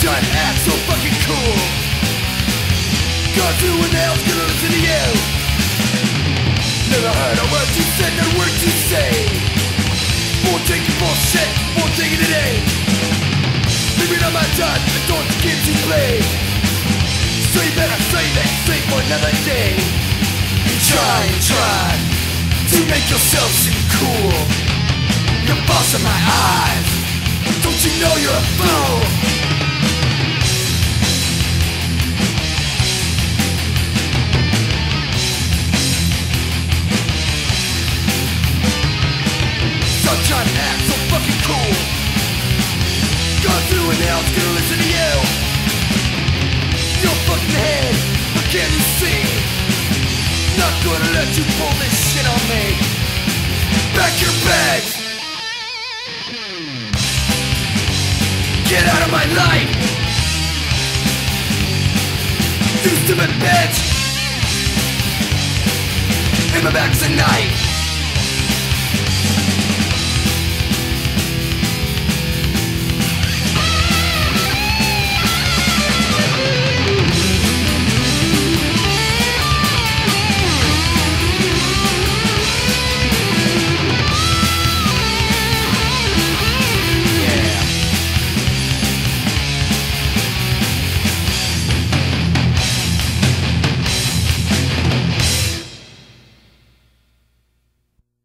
giant act so fucking cool. Guns who in the hell's gonna listen to you? Never heard a word you said, no words you say. Won't take your bullshit, won't take it today. Maybe not my time, I don't give you play. So you better save it, save for another day. You try to make yourself seem cool. You're boss in my eyes. Don't you know you're a fool? Sunshine and act so fucking cool. God through and hell's gonna listen to you. Your fucking head, what can you see? Not gonna let you pull this shit on me. Back your bags. Get out of my life. You stupid bitch. In my back's a knife.